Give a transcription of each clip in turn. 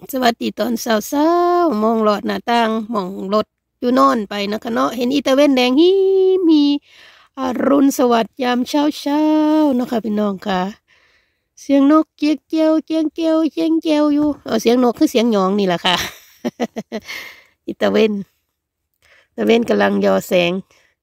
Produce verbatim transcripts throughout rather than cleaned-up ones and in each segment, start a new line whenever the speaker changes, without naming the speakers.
สวัสดีตอนเช้าๆมองหลอดหน้าต่างมองรถอยู่นอนไปนะคะเนาะเห็นอีตาเว้นแดงฮีมีอรุณสวัสดิ์ยามเช้าเช้าเนาะค่ะพี่น้องค่ะเสียงนกเกี้ยวเกี้ยวเกี้ยวเกี้ยวเกี้ยวเกี้ยวอยู่เอาเสียงนกคือเสียงหยองนี่แหละค่ะ อีตาเว้นตาเว้นกำลังยอแสง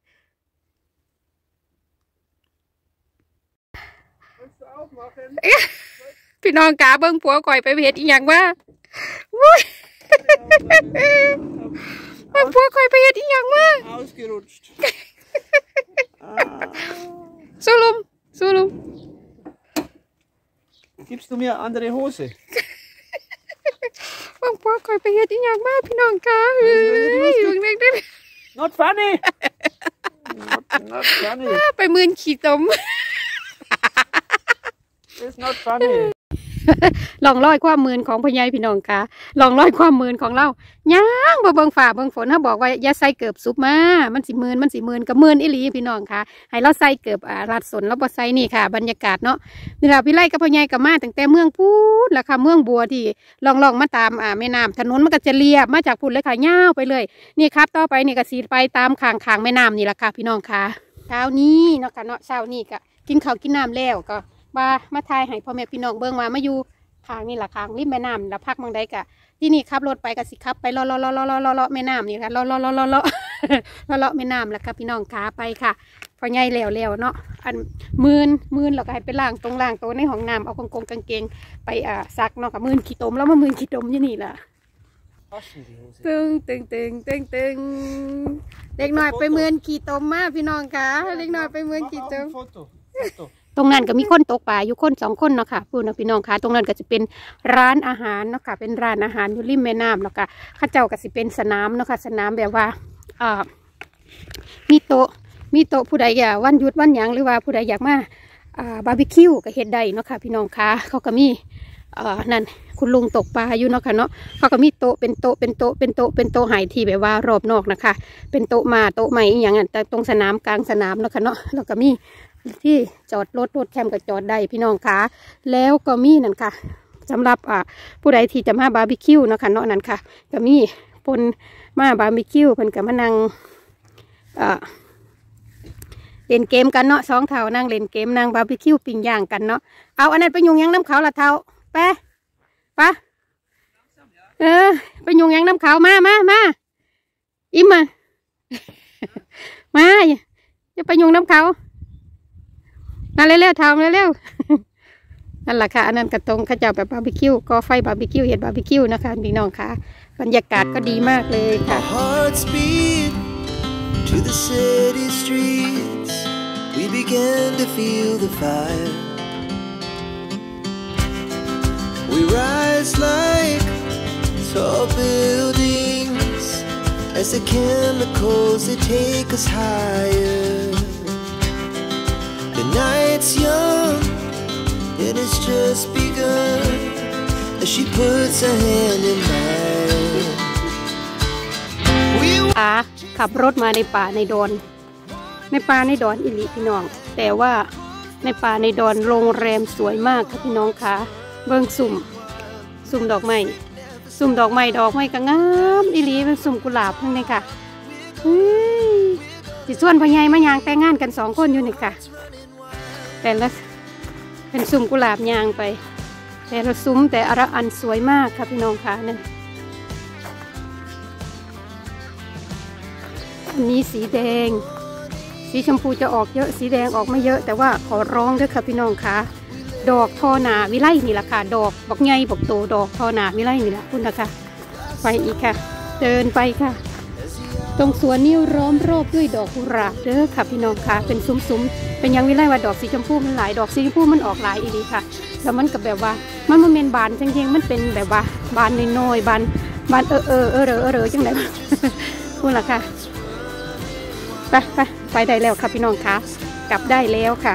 พี่น้องกาเบิ้งผัวก่อยไปเฮ็ดอีหยังว่าวุ้ยเบิ้งผัวก่อยไปเฮ็ดอีหยังว่าสูลุมสูลุม
Gibst du mir andere Hose?
เบิ้งผัวก่อยไปเฮ็ดอีหยังมาพี่น้องกาเฮ้ยอยู่เด็กๆ
Not funny. Not, not funny.
ไปมืนขี้ตม
It's not funny.
ลองร้อยความมืนของพญายพี่น้องกาลองร้อยความมืนของเราย่างบ่เบิ่งฝ่าเบิ่งฝนเขาบอกว่าอย่าใส่เกือบซุปมามันสิมืนมันสิมืนกับมืนอีหลีพี่น้องค่ะให้เราใส่เกือบอ่ารัดสนแล้วบ่ใส่นี่ค่ะบรรยากาศเนาะนี่ล่ะพี่ไล่กับพญายกับมาตั้งแต่เมืองพูดล่ะค่ะเมืองบัวที่ลองลองมาตามอ่าแม่น้ำถนนมันก็จะเรียบมาจากพูดเลยค่ะยาวไปเลยนี่ครับต่อไปนี่ก็สิไปตามข้างข้างแม่น้ำนี่ล่ะค่ะพี่น้องค่ะเช้านี้เนาะค่ะเนาะเช้านี้ก็กินข้าวกินน้ำแล้วก็มามาทายให้พ่อแม่พี่น้องเบิ่งมามาอยู่ทางนี่แหละทางริมแม่น้ำแล้วพักมองได้กะที่นี่ขับรถไปกะสิขับไปเลาะเลาะเลาะเลาะเลาะเลาะแม่น้ำนี่ค่ะเลาะเลาะเลาะเลาะเลาะเลาะเลาะแม่น้ำแล้วค่ะพี่น้องขาไปค่ะพอใหญ่แล้วแล้วเนาะอันมืนมืนแล้วก็ให้ไปล้างตรงล้างตัวในห้องน้ำเอากางกงกางเกงไปอ่าซักเนาะค่ะมืนขี้ตมแล้วมามืนขี้ตมที่นี่แหละตึงตึงตึงตึงตึงเด็กหน่อยไปมืนขี้ตมมาพี่น้องค่ะเด็กหน่อยไปมืนขี้ตมตรงนั้นก็มีคนตกปลาอยู่คนสองคนเนาะค่ะพูดนะพี่น้องค่ะตรงนั้นก็จะเป็นร้านอาหารเนาะค่ะเป็นร้านอาหารอยู่ริมแม่น้ำเนาะค่ะข้าเจ้าก็จะเป็นสนามเนาะค่ะสนามแบบว่าอ่ามีโต๊ะมีโต๊ะผู้ใดอยากวันหยุดวันหยังหรือว่าผู้ใดอยากมาอ่าบาร์บีคิวก็เฮ็ดได้เนาะค่ะพี่น้องค่ะเขาก็มีอ่านั่นคุณลุงตกปลาอยู่เนาะค่ะเนาะเขาก็มีโต๊ะเป็นโต๊ะเป็นโต๊ะเป็นโต๊ะเป็นโต๊ะหายที่แบบว่ารอบนอกนะคะเป็นโต๊ะมาโต๊ะใหม่อย่างนั้นแต่ตรงสนามกลางสนามเนาะค่ะเนาะแล้วก็มีที่จอดรถรถแคมก็จอดได้พี่น้องค่ะแล้วก็มีนั่นค่ะสำหรับอ่าผู้ใดที่จะมาบาร์บีคิวเนาะค่ะเนาะนั่นค่ะก็มีปนมาบาร์บีคิวเพิ่นก็มานั่งอ่าเล่นเกมกันเนาะสองเท่านั่งเล่นเกมนั่งบาร์บีคิวปิ้งย่างกันเนาะเอาอันนั้นไปยุงยังน้ำเขาละเท่าไปปะเออไปยุงยังน้ำเขามามามาอิ่มมามาจะไปยุงน้ำเขามาเร็วๆทำเร็วๆนั่นแหละค่ะอันนั้นกระตรงข้าเจ้าแบบบาร์บีคิวก็ไฟบาร์บีคิวเห็ดบาร์บีคิวนะคะพี่น้องค่ะบรรยากาศก็ดีมากเลยค่ะ
To the city streets we began to feel the fire we rise like tall buildings as the chemicals they take us higher the night's young and it's just begun as she puts her hand in mine we
อ่ะขับรถมาในป่าในดอนในป่าในดอนอิลิพี่น้องแต่ว่าในป่าในดอนโรงแรมสวยมากค่ะพี่น้องค่ะเบิ้งสุ่มสุ่มดอกไม้สุ่มดอกไม้ดอกไม้ก็งามอิลิเป็นสุ่มกุหลาบทั้งนี้ค่ะสิส่วนพ่อใหญ่มายางแต่งงานกันสองคนอยู่นี่ค่ะแต่ละเป็นสุ่มกุหลาบยางไปแต่ละซุ้มแต่อระอันสวยมากค่ะพี่น้องค่ะนั่นอันนี้สีแดงสีชมพูจะออกเยอะสีแดงออกไม่เยอะแต่ว่าขอร้องด้วยค่ะพี่น้องค่ะดอกทอหนาวิไลนี่แหละค่ะดอกบอกไงบอกโตดอกทอหนาวิไลนี่แหละคุณนะคะไปอีกค่ะเดินไปค่ะตรงสวนนี้ล้อมรอบด้วยดอกกุหลาบเด้อค่ะพี่น้องค่ะเป็นซุ้มๆเป็นยังวิไลว่าดอกสีชมพูมันหลายดอกสีชมพูมันออกหลายอีดีค่ะแล้วมันกับแบบว่ามันมันเป็นบานจริงๆมันเป็นแบบว่าบานน้อยๆบานบานเออเออเออเออเออจังไหนคุณล่ะค่ะไปไปไปได้แล้วค่ะพี่น้องคะกลับได้แล้วค่ะ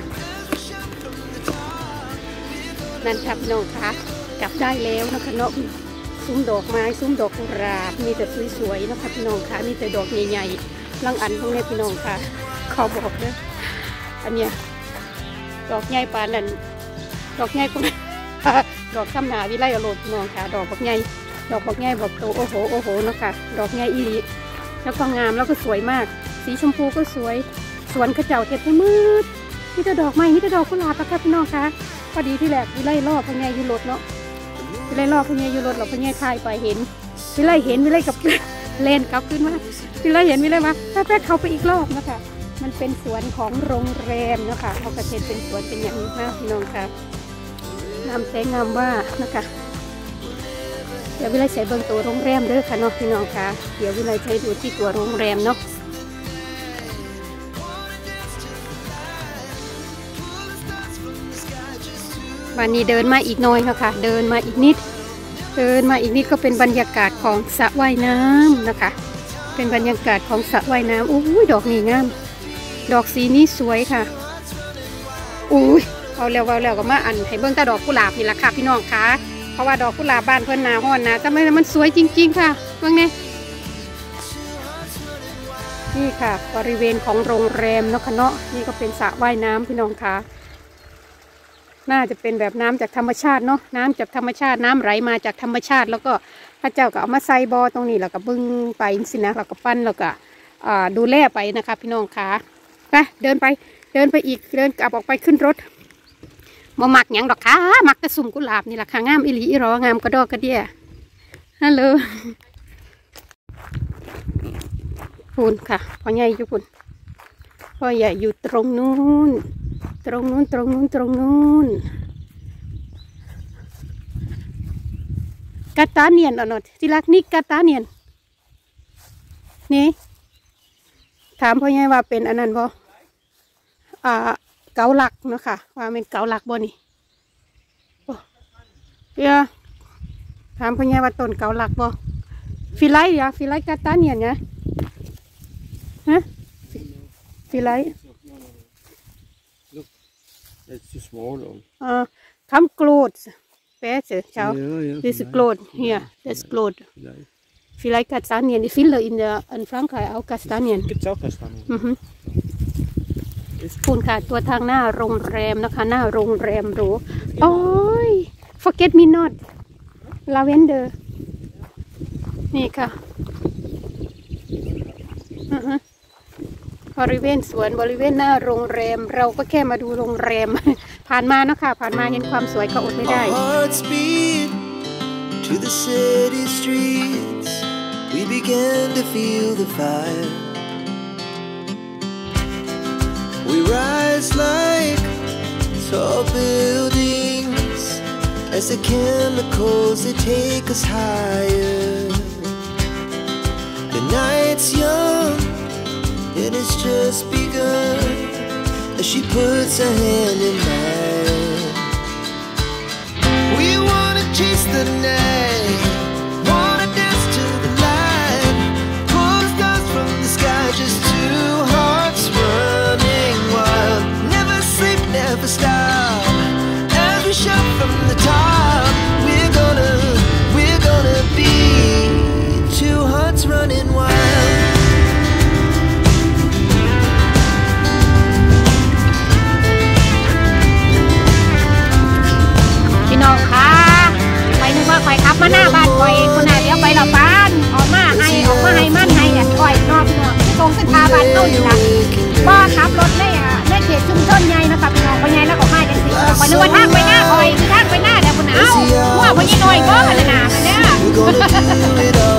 นั่นค่ะพี่น้องคะกลับได้แล้วนะคะเนาะซุ้มดอกไม้ซุ้มดอกกุหลาบมีแต่สวยๆนะคะพี่น้องคะมีแต่ดอกใหญ่ๆลังอันพวกนี้พี่น้องค่ะขอบอกเลยอันเนี้ยดอกใหญ่ปานนั่นดอกใหญ่พวกดอกข้ามหนาวิไลอโรดพี่น้องค่ะดอกบักใหญ่ดอกบอกง่ายบอกโตโอ้โหโอ้โหเนาะค่ะดอกง่ายอีหลีแล้วก็งามแล้วก็สวยมากสีชมพูก็สวยสวนกระเจ้าเห็ดให้มืดนี่แต่ดอกไม้นี่แต่ดอกกุหลาบนะคะพี่น้องคะพอดีที่แหลกวิไลรอบพญายุรถเนาะวิไลรอบพญายุรถเราพญาทายไปเห็นวิไลเห็นวิไลกับเลนกลับขึ้นมาวิไลเห็นวิไลมาแป๊บๆเข้าไปอีกรอบนะคะมันเป็นสวนของโรงแรมนะคะเขากระเทศเป็นสวนเป็นอย่างนี้นะพี่น้องคะงามแสงงามว่านะคะเดี๋ยววิไลใช้เบิ้งตัวโรงแรมเด้อค่ะเนาะพี่น้องคะเดี๋ยววิไลใช้ดูที่ตัวโรงแรมเนาะวันนี้เดินมาอีกหน่อยค่ะเดินมาอีกนิดเดินมาอีกนิดก็เป็นบรรยากาศของสระว่ายน้ำนะคะเป็นบรรยากาศของสระว่ายน้ำอุ้ยดอกนี่งามดอกสีนี้สวยค่ะอุ้ยเอาแล้วเอาแล้วก็มาอันให้เบิ้งแต่ดอกกุหลาบนี่แหละค่ะพี่น้องคะเพราะว่าดอกกุหลาบบ้านเพิ่นหนาฮ้อนนะแต่ไม่มันสวยจริงๆค่ะเบิ่งนี่นี่ค่ะบริเวณของโรงแรมเนาะค่ะเนาะนี่ก็เป็นสระว่ายน้ำพี่น้องคะน่าจะเป็นแบบน้ำจากธรรมชาติเนาะน้ำจากธรรมชาติน้ำไหลมาจากธรรมชาติแล้วก็พระเจ้าก็เอามาใส่บ่อตรงนี้แล้วก็บึ้งไปสินะแล้วก็ปั้นแล้วก็ดูแลไปนะคะพี่น้องคะไปเดินไปเดินไปอีกเดินกลับออกไปขึ้นรถมาหมักหยังดอกค่ะหมักกระสุ่มกุหลาบนี่แหละค่ะงามอิหลีอิรองามกระดอกกระเดี่ยฮัลโหลพูนค่ะพ่อใหญ่อยู่พูนพ่อใหญ่อยู่ตรงนู้นตรงนู้นตรงนู้นตรงนู้นกาตาเนียนอ่ะเนาะที่รักนี่กาตาเนียนนี่ถามพ่อใหญ่ว่าเป็นอันนั้นบ่อ่าเกาหลักเนาะค่ะว่าเป็นเกาหลักบ่นี่เดี๋ยวถามพ่อใหญ่ว่าต้นเกาหลักบ่ฟิไลอะฟิไลกาตาเนียนเนี่ยฮะฟิไล
It's too small.
Uh, come clothes. Better, ciao.
Yeah, yeah.
This is clothes. Here, that's clothes. Vielleicht Kastanien. Ich finde in der in Frankreich auch Kastanien.
Gibt's auch Kastanien?
Mhm. คุณค่ะตัวทางหน้าโรงแรมนะคะหน้าโรงแรมหรูโอ้ย forget me not lavender นี่ค่ะอือฮึบริเวณสวนบริเวณหน้าโรงแรมเราก็แค่มาดูโรงแรม ผ่านมาเนาะค่ะผ่านมาเห็นความสวยก็อดไม่ได้
Hearts beat to the city streets. We began to feel the fire. We rise like tall buildings as the chemicals they take us higher. The night's young and it's just begun as she puts her hand in mine. We wanna chase the night, wanna dance to the light, pull the stars from the sky, just two hearts running wild. Never sleep, never stop, as we shout from the top. We're gonna, we're gonna be two hearts running wild.
พี่น้องคะไปนึกว่าคอยขับมาหน้าบ้านคอยคนน่ะเดี๋ยวไปหลับบ้านออกมาให้ออกมาให้มันให้เนี่ยคอยนอกพี่น้องที่ตรงเส้นทางบ้านเขาอยู่นะบ่ขับรถเลยอ่ะในเขตชุมชนใหญ่นะคะพี่น้องไปใหญ่แล้วก็ให้กันสิคอยนึกว่าทางไปหน้าคอยคือทางไปหน้าเดี๋ยวคนเอาว่าพอยี่น้อยก็ขนาดนั้นเนี่ย